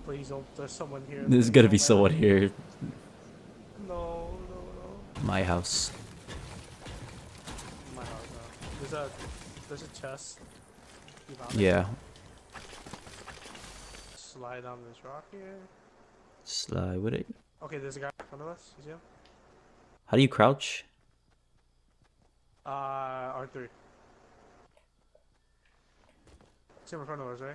Please don't. There's someone here. There's Please gotta don't be let someone me. here. No, no, no. My house. My house now. There's a chest. You found it? Yeah. Slide down this rock here. Slide with it. Okay, there's a guy in front of us. You see him? How do you crouch? R3. See him in front of us, right?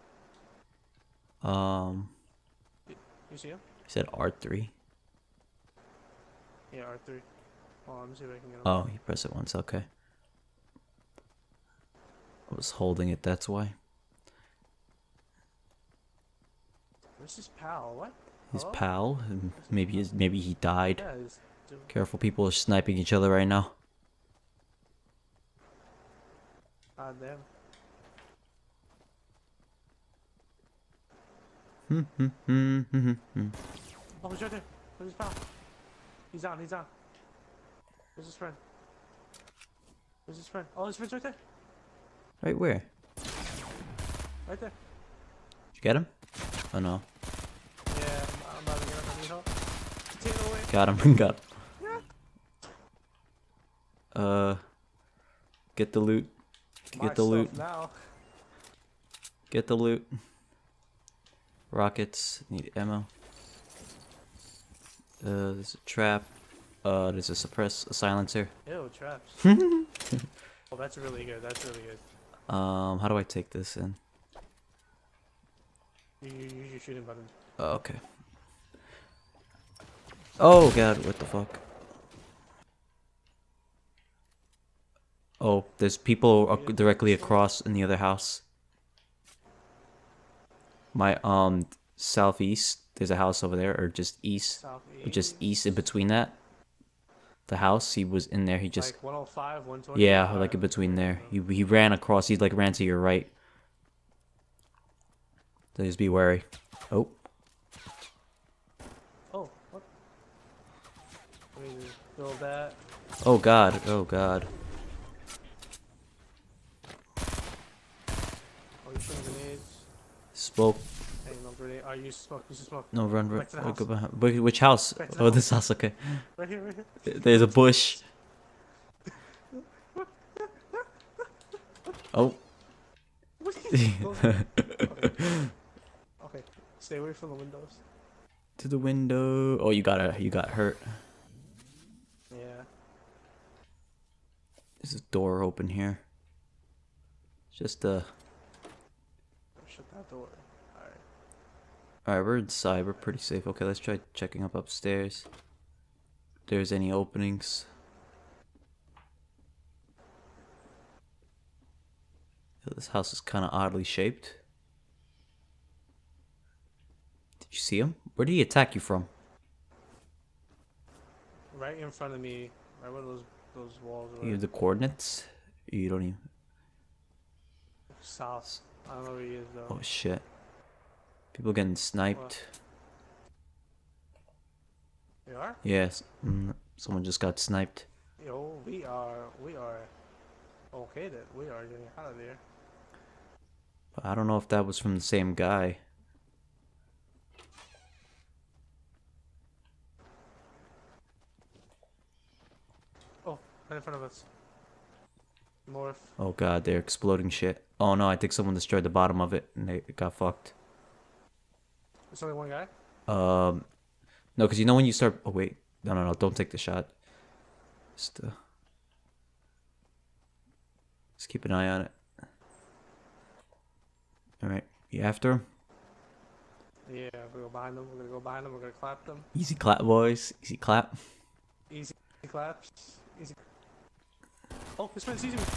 You see him? You said R3. Yeah, R3. Hold on, let me see if I can get him. Oh, you press it once, okay. I was holding it, that's why. Where's his pal? What? His Hello? pal, and maybe he died. Yeah, he's... Careful, people are sniping each other right now. Ah, damn. Oh, he's right there. Where's his pal? He's on, he's on. Where's his friend? Where's his friend? Oh, his friend's right there. Right where? Right there. Did you get him? Oh no. Yeah, I'm about to get him. I need help. Take it away. Got him, got him. Get the loot. My Get the loot. stuff now. Get the loot. Rockets. Need ammo. There's a trap. There's a silencer. Ew, traps. Oh, that's really good. That's really good. How do I take this in? You use your shooting button. Oh, okay. Oh god, what the fuck? Oh, there's people directly across in the other house. My southeast, there's a house over there, or just east, or just east in between that. The house, he was in there. He just like 105, 120. yeah, like in between there. He ran across. He like ran to your right. So just be wary. Oh. Oh, what? Let me just build that. Oh god. Oh god. Oh, you shooting grenades? Smoke. Hey, no grenade. Oh, you smoke. You smoke. No, run, run. Back to the Wait, house. go behind. Wait, which house? Back to the Oh, house. this house. Okay. Right here, right here. There's a bush. Oh. Okay. Okay. Stay away from the windows. To the window. Oh, you got hurt. Yeah. There's a door open here. Just Shut that door. Alright. Alright, we're inside. We're pretty safe. Okay, let's try checking up upstairs. If there's any openings. This house is kind of oddly shaped. Did you see him? Where did he attack you from? Right in front of me. Right where those walls You were. have the coordinates? You don't even... South. I don't know where he is though. Oh shit. People getting sniped. What? You are? Yes. Someone just got sniped. Yo, we are okay then. We are getting out of there. But I don't know if that was from the same guy. Oh, right in front of us. North. Oh god, they're exploding shit. Oh no, I think someone destroyed the bottom of it and they got fucked. There's only one guy? No, because you know when you start... Oh wait, no, don't take the shot. Just keep an eye on it. Alright, you after him? Yeah, we're gonna go behind them. We're gonna go behind them. We're gonna clap them. Easy clap, boys. Easy clap. Easy claps. Easy. Oh, this man's easy.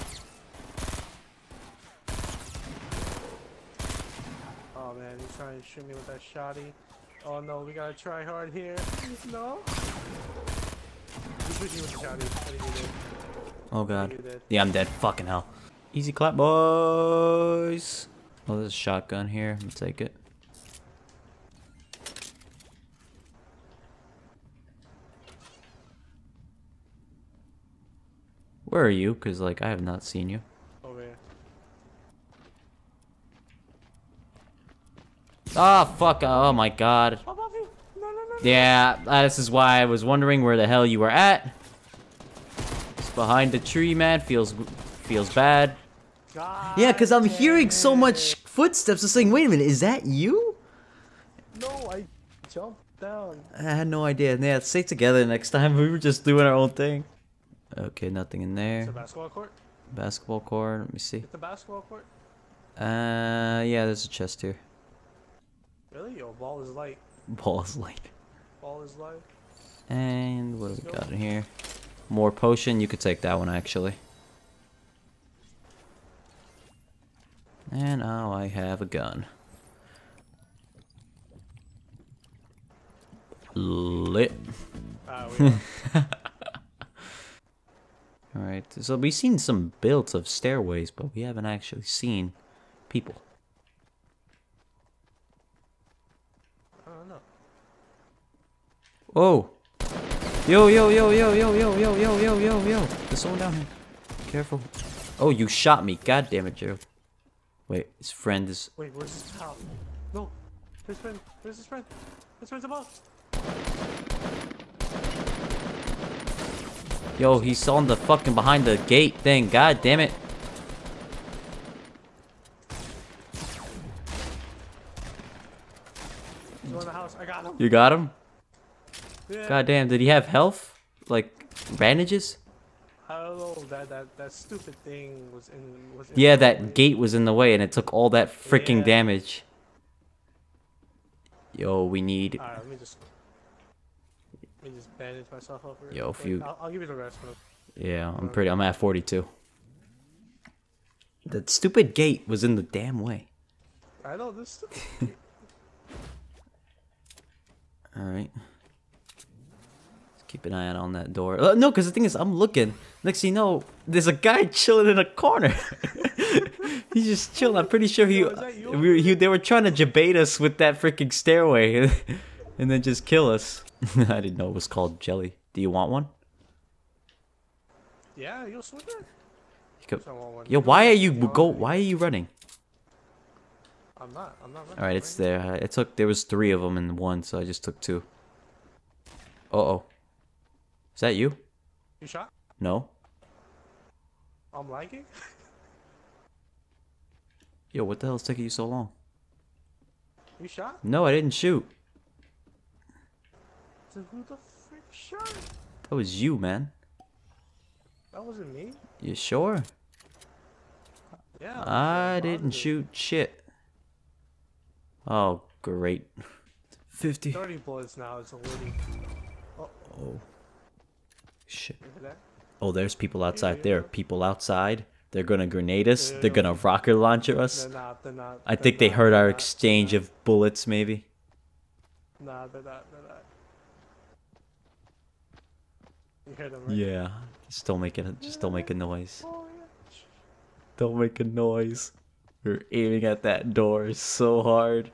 Oh man, he's trying to shoot me with that shotty. Oh no, we gotta try hard here. No. He's shooting you with the shotty. I think you did. Oh I god. think you did. Yeah, I'm dead. Fucking hell. Easy clap, boys. Oh, there's a shotgun here. Let me take it. Where are you? Because, like, I have not seen you. Over here. Oh, fuck. Oh, my God. Above you. No, no, no. Yeah, this is why I was wondering where the hell you were at. It's behind the tree, man. Feels bad. God Yeah, because I'm damn hearing so much it. footsteps. Just saying, wait a minute, is that you? No, I jumped down. I had no idea. Yeah, stay together next time. We were just doing our own thing. Okay, nothing in It's there. a basketball court. Basketball court. Let me see. It's a basketball court. Yeah, there's a chest here. Really? Yo, ball is light. Ball is light. Ball is light. And what do we got in here? More potion. You could take that one, actually. And now I have a gun. Lit. Alright, so we've seen some builds of stairways, but we haven't actually seen people. I don't know. Oh! Yo, yo, yo, yo, yo, yo, yo, yo, yo, yo, yo. There's someone down here. Careful. Oh, you shot me. God damn it, Joe. Wait, his friend is... Wait, where's his house? No. His friend. Where's his friend? His friend's above. Yo, he's on the fucking behind the gate thing. God damn it. He's in the house. I got him. You got him? Yeah. God damn, did he have health? Like, bandages? I don't know. That stupid thing was in. Yeah, that gate was in the way and it took all that freaking damage. Yo, we need... Alright, let me just bandage myself up. Yo, if you... I'll give you the rest. Yeah, I'm at 42. That stupid gate was in the damn way. I know this. Alright. Keep an eye out on that door. No, because the thing is, I'm looking. Next thing you know, there's a guy chilling in a corner. He's just chilling. I'm pretty sure they were trying to debate us with that freaking stairway, and then just kill us. I didn't know it was called jelly. Do you want one? Yeah, you'll swing it. Yo, why are you running? I'm not running. All right, it's there. There was 3 of them in one, so I just took 2. Uh-oh. Is that you? You shot? No. I'm lagging? Yo, what the hell is taking you so long? You shot? No, I didn't shoot. So who the frick shot? That was you, man. That wasn't me. You sure? Yeah. I didn't shoot shit. Oh, great. 50. 30 bullets now. It's a witty. Oh. Shit. That? Oh, there's people outside. There are people outside. They're gonna grenade us. They're gonna rocket launcher us. They're not. I think they heard our exchange of bullets, maybe. Nah, they're not. You hear them, right? Yeah. Just don't make a noise. Don't make a noise. We're aiming at that door so hard.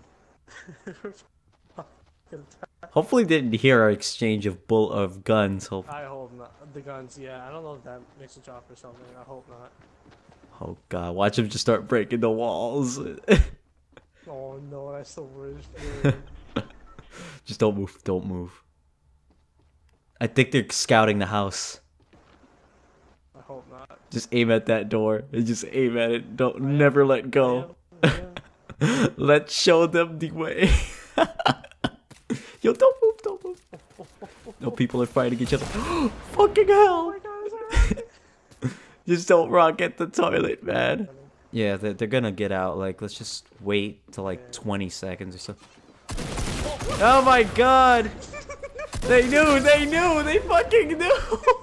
Hopefully they didn't hear our exchange of guns. I hope not. The guns, yeah. I don't know if that makes a drop or something. I hope not. Oh god, watch him just start breaking the walls. Oh no, that's the worst feeling. Just don't move. I think they're scouting the house. I hope not. Just aim at that door. Just aim at it. Never let go. Let's show them the way. Yo, don't move. No, people are fighting each other. Fucking hell. Oh my god, just don't rocket the toilet, man. Yeah, they're gonna get out. Like, let's just wait till like 20 seconds or so. Oh my god. They knew. They fucking knew.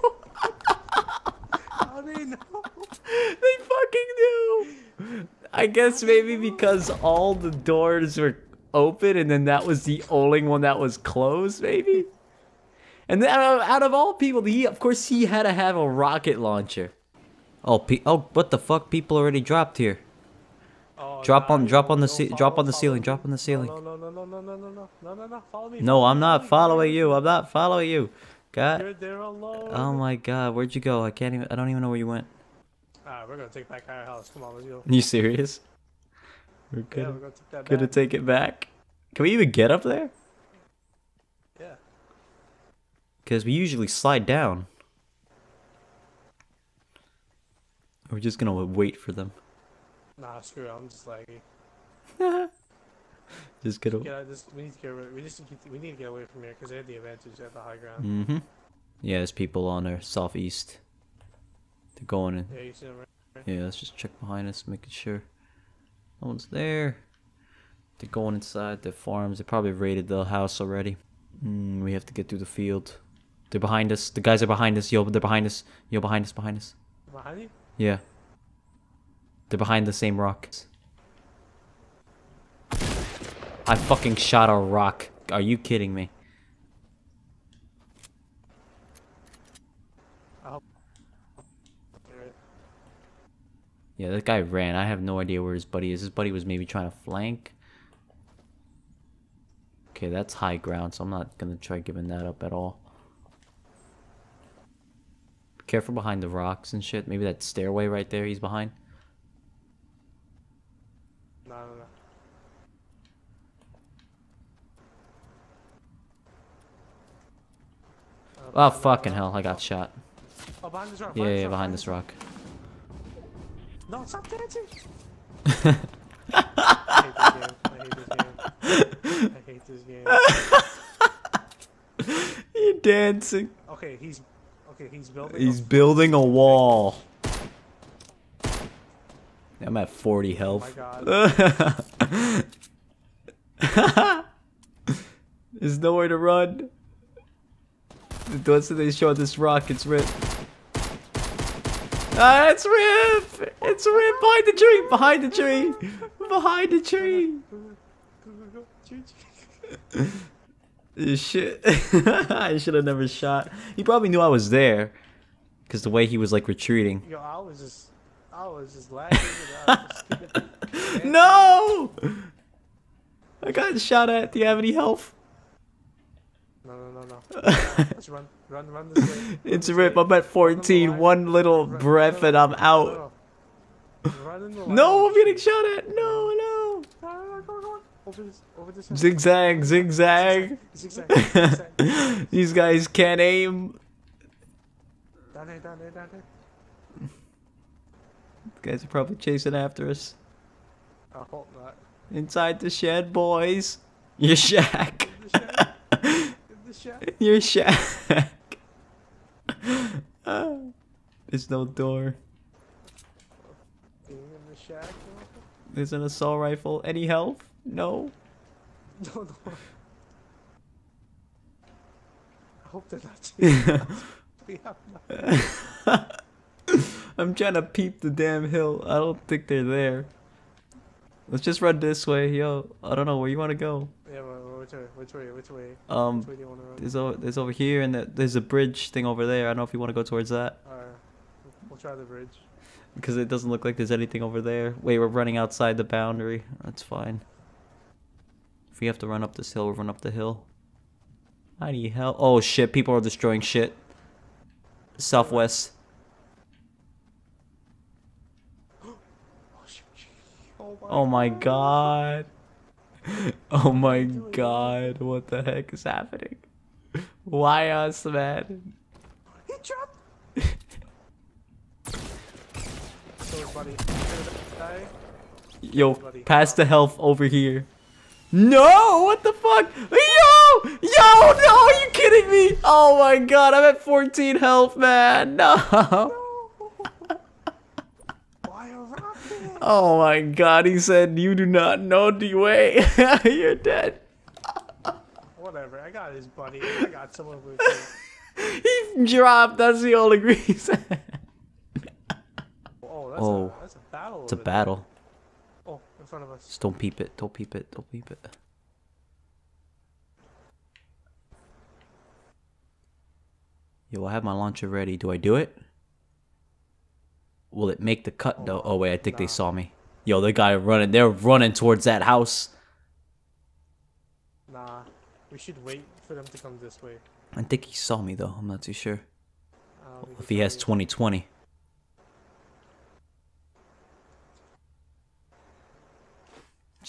How do they know? They fucking knew. I guess maybe because all the doors were open and then that was the only one that was closed, maybe. And then out of all people, of course he had to have a rocket launcher. Oh, what the fuck? People already dropped here. Oh, drop on the ceiling. Drop on the ceiling. No. Follow me. No, I'm not following you. I'm not following you. God. You're there alone. Oh my god, where'd you go? I don't even know where you went. Alright, we're gonna take back our house. Come on, let's go. You serious? We're Yeah, gonna, we're gonna take that gonna back. take it back. Can we even get up there? Yeah. Because we usually slide down. We're just gonna wait for them. Nah, screw it. I'm just laggy. Just gonna. Yeah, we need to get we need to get away from here because they had the advantage at the high ground. Mm-hmm. Yeah, there's people on our southeast. They're going in. Yeah, you see them right? Yeah, let's just check behind us, making sure no one's there. They're going inside the farms. They probably raided the house already. We have to get through the field. They're behind us. The guys are behind us. Yo, they're behind us. Yo, behind us, behind us. Behind you? Yeah. They're behind the same rock. I fucking shot a rock. Are you kidding me? Yeah, that guy ran. I have no idea where his buddy is. His buddy was maybe trying to flank. Okay, that's high ground, so I'm not gonna try giving that up at all. Be careful behind the rocks and shit. Maybe that stairway right there he's behind. No. Oh, fucking hell, I got shot. Oh, behind this rock. Yeah, behind this rock. No, stop dancing! I hate this game. You're dancing. Okay, he's building. He's building a wall. I'm at 40 health. Oh my god. There's nowhere to run. Once they show this rock, it's ripped. Ah, it's ripped! It's ripped behind the tree! Behind the tree! Behind the tree! Shit. I should have never shot. He probably knew I was there. Because the way he was like retreating. Yo, I was just lagging. No! I got shot at. Do you have any health? No. Let's run this way. It's rip. I'm at 14. One little breath and I'm out. No, I'm getting shot at. No. Go. Over this. Zigzag. Zigzag. These guys can't aim. Down there. These guys are probably chasing after us. I hope not. Inside the shed, boys. Your shack. The shack. Your shack. There's no door. Being in the shack. There's an assault rifle. Any health? No. No. I hope they're not chasing. I'm trying to peep the damn hill. I don't think they're there. Let's just run this way, yo. I don't know where you want to go. Yeah, which way? Which way do you want to run? There's over here, and there's a bridge thing over there. I don't know if you want to go towards that. Alright, we'll try the bridge. Because it doesn't look like there's anything over there. Wait, we're running outside the boundary. That's fine. If we have to run up this hill, we'll run up the hill. I need help. Oh shit, people are destroying shit. Southwest. Oh my god. Oh my god. What the heck is happening? Why us, man? He dropped. So, buddy, yo, pass the health over here. No, what the fuck? Yo, no, are you kidding me? Oh my god, I'm at 14 health, man. No. Oh my god, he said, you do not know the way. You're dead. Whatever, I got his buddy. I got someone with him. He dropped, that's the only reason. That's a battle. It's a battle. Oh, in front of us. Just don't peep it, don't peep it. Yo, I have my launcher ready. Do I do it? Will it make the cut though? Oh wait, I think they saw me. Yo, they got running. They're running towards that house. Nah, we should wait for them to come this way. I think he saw me though. I'm not too sure. If he has 20/20.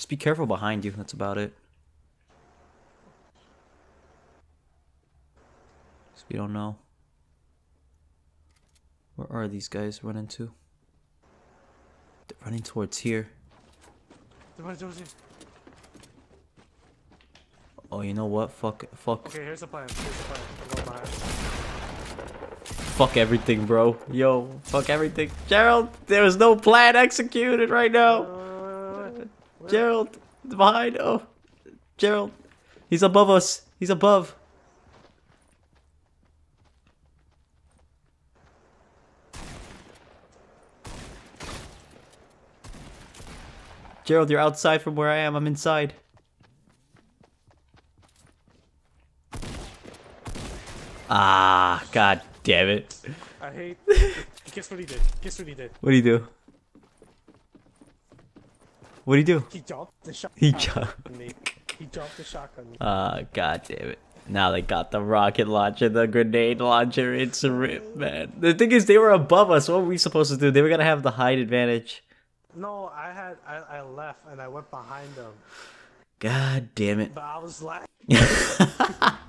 Just be careful behind you. That's about it. 'Cause we don't know. Where are these guys running to? They're running towards here. They're running towards you. Oh, you know what? Fuck. Okay, here's the plan. I'm going behind. Fuck everything, bro. Yo, fuck everything. Gerald, there was no plan executed right now. Gerald, behind. Oh, Gerald. He's above us. He's above. Gerald, you're outside from where I am. I'm inside. Ah, god damn it. I hate. Guess what he did? Guess what he did? What do you do? What do you do? He dropped the shotgun. He jumped. On me. He dropped the shotgun. Ah, god damn it. Now they got the rocket launcher, the grenade launcher. It's a rip, man. The thing is, they were above us. What were we supposed to do? They were gonna have the height advantage. No, I left and I went behind them. God damn it. But I was like.